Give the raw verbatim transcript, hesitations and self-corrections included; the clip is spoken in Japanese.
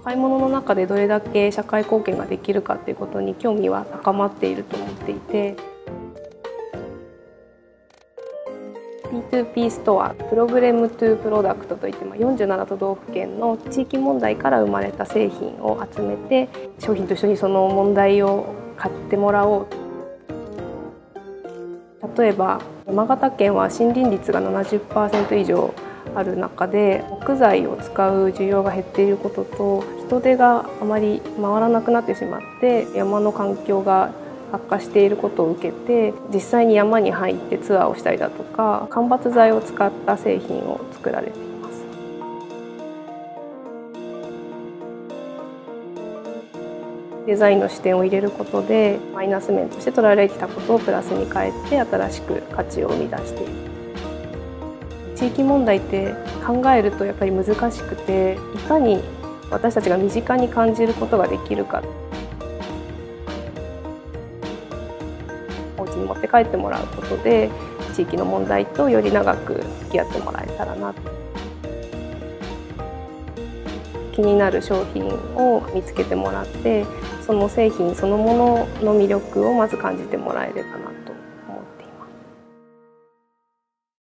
買い物の中でどれだけ社会貢献ができるかっていうことに興味は高まっていると思っていて、 ピーツーピー ストア、プログレムトゥプロダクトといって、よんじゅうなな都道府県の地域問題から生まれた製品を集めて、商品と一緒にその問題を買ってもらおう。例えば山形県は森林率が ななじゅっパーセント 以上ある中で、木材を使う需要が減っていることと、人手があまり回らなくなってしまって山の環境が悪化していることを受けて、実際に山に入ってツアーをしたりだとか、間伐材を使った製品を作られています。デザインの視点を入れることで、マイナス面として捉えられてきたことをプラスに変えて新しく価値を生み出している。地域問題って考えるとやっぱり難しくて、いかに私たちが身近に感じることができるか。お家に持って帰ってもらうことで、地域の問題とより長く付き合ってもらえたらなと。気になる商品を見つけてもらって、その製品そのものの魅力をまず感じてもらえればな。